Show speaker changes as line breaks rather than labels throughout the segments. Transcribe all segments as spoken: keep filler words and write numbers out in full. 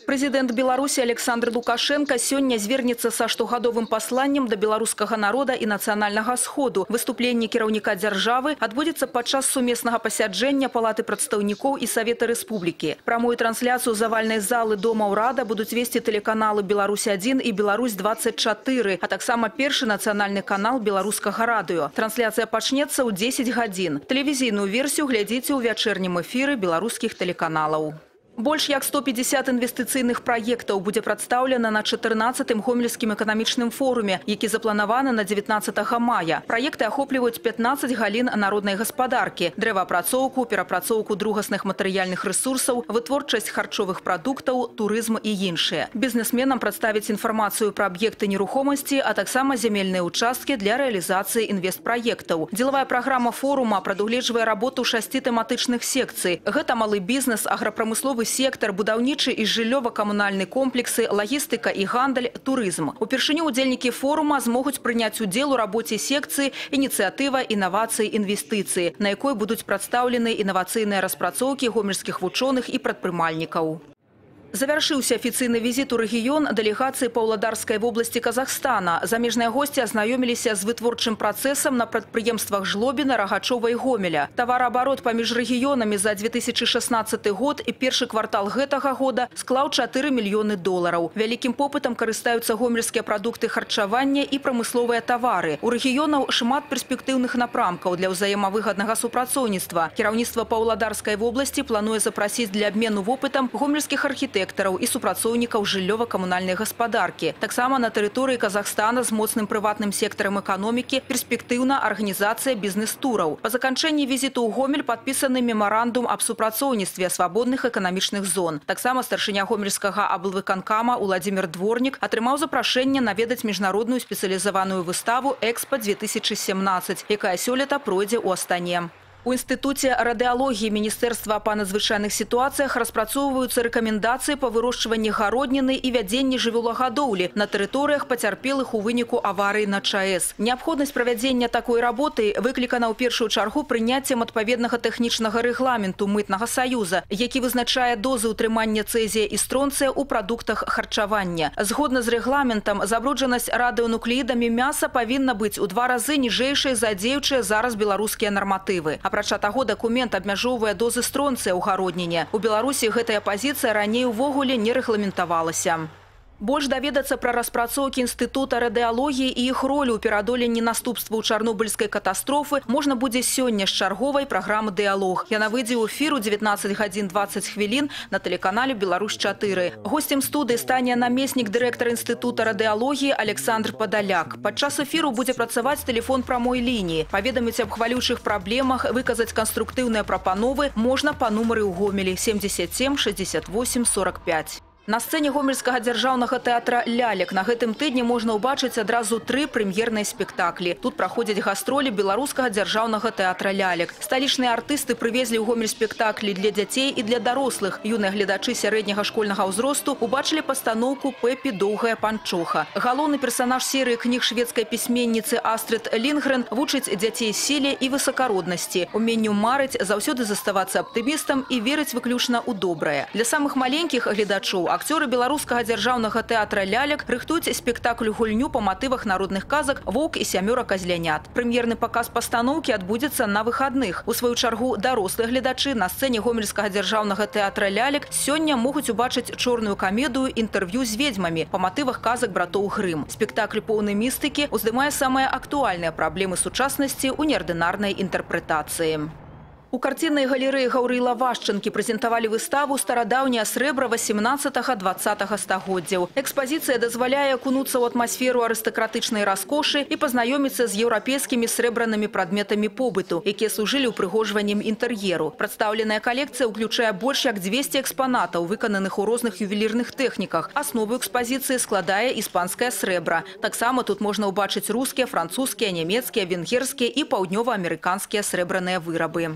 Президент Беларуси Александр Лукашенко сегодня звернется со штогадовым посланием до белорусского народа и национального сходу. Выступление кіраўніка державы отбудется подчас суместного посяджения Палаты представников и Совета Республики. Прямую трансляцию завальной залы Дома Урада будут вести телеканалы «Беларусь один» и «Беларусь двадцать четыре», а так само первый национальный канал белорусского радио. Трансляция почнется у десять гадзін. Телевизийную версию глядите у вечернем эфире белорусских телеканалов. Больше як сто пятьдесят инвестиционных проектов будет представлено на четырнадцатым Гомельским экономичным форуме, які запланированы на девятнадцатого мая. Проекты охопливают пятнадцать галин народной господарки: древоапрацоўку, перапрацоўку другасных материальных ресурсов, вытворчасць харчовых продуктов, туризм и іншыя. Бизнесменам представить информацию про объекты нерухомости, а таксама земельные участки для реализации инвестпроектов. Деловая программа форума прадугледжвае работу шасти тематичных секций. Гэта малы бизнес, агропромысловый сектор, будаўнічы і жыллёва-камунальны комплексы, логистика и гандаль, туризм. Упершыню удзельнікі форума змогуць прыняць удзел у работе секции «Инициатива инноваций инвестиций», на якой будут представлены инновационные распрацоўкі гомельских вучоных и прадпрымальнікаў. Завершился официальный визит у регион делегации Павлодарской области Казахстана. Замежные гости ознакомились с вытворчым процессом на предприемствах Жлобина, Рогачова и Гомеля. Товарооборот поміж регионами за две тысячи шестнадцатый год и первый квартал гэтага года склаў четыре миллионы долларов. Великим попытом користаются гомельские продукты харчавання и промысловые товары. У регионов шмат перспективных напрамкаў для взаимовыгодного супрацоўніцтва. Кіраўніцтва Павлодарской области плануе запросить для обмену опытом гомельских архитекторов и супрацоўнікаў жыллёва-камунальной господарки. Таксама на территории Казахстана с мощным приватным сектором экономики перспективна организация бизнес-туров. По заканчэнні визиту у Гомель подписаны меморандум об супрацоўніцтве свободных экономичных зон. Таксама старшыня гомельскага аблвыканкама Владимир Дворник атрымаў запрашэнне наведаць международную специализованную выставу «Экспо две тысячи семнадцать», якая сёлета пройдзе ў Астане. У Институте радиологии Министерства по надзвычайных ситуациях распрацоўваюцца рекомендации по выращиванию гародніны и вядзенні жывёлагадоўлі на территориях, потерпелых у выніку аварии на ЧАЭС. Необходимость проведения такой работы выкликана ў першую чаргу прыняццем адпаведнага тэхнічнага рэгламенту Мытнага Союза, які вызначае дозы ўтрымання цезія і стронцыя ў прадуктах харчавання. Згодна з рэгламентам, забруджанасць радыонуклеідамі мяса павінна быць у два разы ніжэйшай за дзеючыя зараз беларускія нарматывы. Апрача таго, дакумент абмяжоўвае дозы стронцыя ў гародніне. У Беларусі гэтая пазіцыя раней увогуле не рэгламентавалася. Больш даведацца пра распрацоўкі Інстытута радыалогіі і іх ролю ў пераадоленні наступстваў чарнобыльскай катастрофы можна будзе сёння з чарговай праграмы «Дыалог». Яна выйдзе ў эфір у девятнадцать гадзін двадцать хвілін на тэлеканале «Беларусь четыре». Гостем студыі стане намеснік дырэктара Інстытута радыалогіі Александр Падаляк. Падчас эфіру будзе працаваць тэлефон прамой лініі. Паведаміць аб хвалючых праблемах, выказаць канструктыўныя прапановы можна па нумары ў Гомелі семьдесят семь шестьдесят восемь сорок пять. На сцене Гомельскага дзяржаўнага тэатра «Лялек» на гэтым тыдні можна ўбачыць адразу тры прэм'ерныя спектаклі. Тут праходзяць гастролі беларускага дзяржаўнага тэатра «Лялек». Сталічныя артысты прывезлі ў Гомель спектаклі для дзяцей і для дарослых. Юныя гледачы сярэдняга школьнага ўзросту убачылі пастаноўку «Пеппі доўгая панчоха». Галоўны персанаж серыі кніг шведскай пісьменніцы Астрид Лінгрен вучыць дзяцей сіле і высакароднасці, уменню марыць, заўсёды заставацца аптымістам і верыць выключна ў добрае. Для самых маленькіх гледачоў акцёры беларускага дзяржаўнага тэатра «Лялек» рыхтуюць спектакль-гульню па матывах народных казак «Воўк і сямёра казлянят». Прэм'ерны паказ пастаноўкі адбудзецца на выхадных. У сваю чаргу дарослыя гледачы на сцэне Гомельскага дзяржаўнага тэатра «Лялек» сёння могуць убачыць чорную камедыю «Інтэрв'ю з ведзьмамі» па матывах казак братоў Грым. Спектакль поўны містыкі уздымае самыя актуальныя праблемы сучаснасці ў неардынарнай інтэрпрэтацыі. У картинной галереи Гаўрыла Вашчанкі прэзентавалі выставу «Старадаўняе срэбра восемнадцатага-двадцатага стагоддзяў». Экспазіцыя дазваляе акунуцца ў атмасферу арыстакратычнай раскошы і пазнаёміцца з еўрапейскімі срэбранымі прадметамі побыту, якія служылі ўпрыгожваннем інтэр'еру. Прадстаўленая калекцыя ўключае больш як двести экспанатаў, выкананых у розных ювелірных тэхніках. Аснову экспазіцыі складае іспанскае срэбра. Таксама тут можна ўбачыць рускія, французскія, нямецкія, венгерскія і паўднёваамерыканскія срэбраныя вырабы.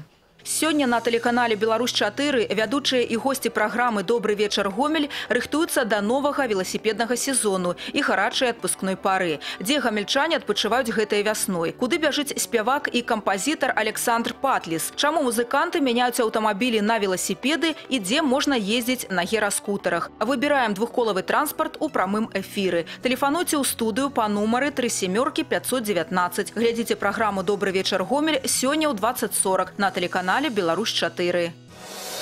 Сегодня на телеканале «Беларусь четыре» ведущие и гости программы «Добрый вечер, Гомель» рыхтуются до нового велосипедного сезону и гарачей отпускной пары, где гомельчане отпочивают гэтай весной. Куды бежит спевак и композитор Александр Патлис? Чему музыканты меняют автомобили на велосипеды и где можно ездить на гироскутерах? Выбираем двухколовый транспорт у прямым эфиры. Телефонуйте у студию по номеру три семерки пятьсот девятнадцать. Глядите программу «Добрый вечер, Гомель» сегодня у двадцать сорок на телеканале «Беларусь четыре».